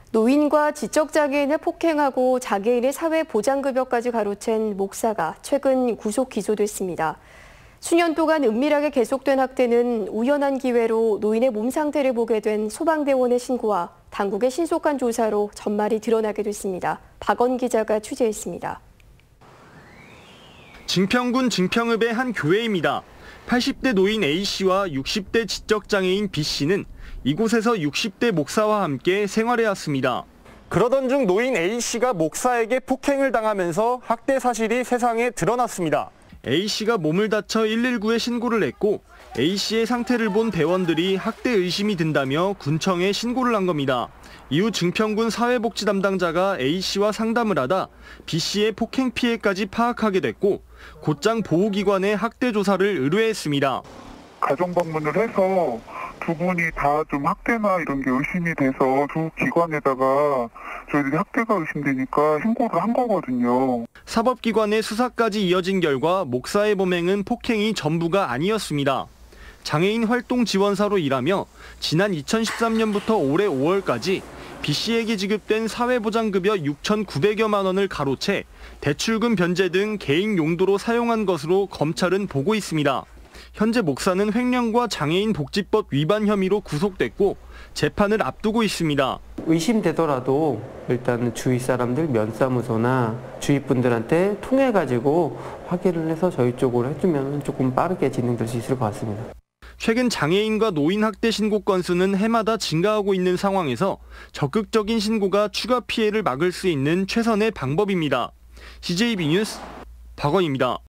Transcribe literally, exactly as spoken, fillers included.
노인과 지적장애인을 폭행하고 장애인의 사회보장급여까지 가로챈 목사가 최근 구속 기소됐습니다. 수년 동안 은밀하게 계속된 학대는 우연한 기회로 노인의 몸 상태를 보게 된 소방대원의 신고와 당국의 신속한 조사로 전말이 드러나게 됐습니다. 박원 기자가 취재했습니다. 증평군 증평읍의 한 교회입니다. 팔십 대 노인 A씨와 육십 대 지적장애인 B씨는 이곳에서 육십 대 목사와 함께 생활해왔습니다. 그러던 중 노인 A씨가 목사에게 폭행을 당하면서 학대 사실이 세상에 드러났습니다. A씨가 몸을 다쳐 일일구에 신고를 했고 A씨의 상태를 본 대원들이 학대 의심이 든다며 군청에 신고를 한 겁니다. 이후 증평군 사회복지 담당자가 A씨와 상담을 하다 B씨의 폭행 피해까지 파악하게 됐고 곧장 보호기관에 학대 조사를 의뢰했습니다. 가정 방문을 해서 두 분이 다 좀 학대나 이런 게 의심이 돼서 두 기관에다가 저희들이 학대가 의심되니까 신고를 한 거거든요. 사법기관의 수사까지 이어진 결과 목사의 범행은 폭행이 전부가 아니었습니다. 장애인 활동 지원사로 일하며 지난 이천십삼 년부터 올해 오월까지 B씨에게 지급된 사회보장급여 육천구백여만 원을 가로채 대출금 변제 등 개인 용도로 사용한 것으로 검찰은 보고 있습니다. 현재 목사는 횡령과 장애인 복지법 위반 혐의로 구속됐고 재판을 앞두고 있습니다. 의심되더라도 일단 주위 사람들 면사무소나 주위 분들한테 통해 가지고 확인을 해서 저희 쪽으로 해주면 조금 빠르게 진행될 수 있을 것 같습니다. 최근 장애인과 노인 학대 신고 건수는 해마다 증가하고 있는 상황에서 적극적인 신고가 추가 피해를 막을 수 있는 최선의 방법입니다. 씨제이비 뉴스 박원입니다.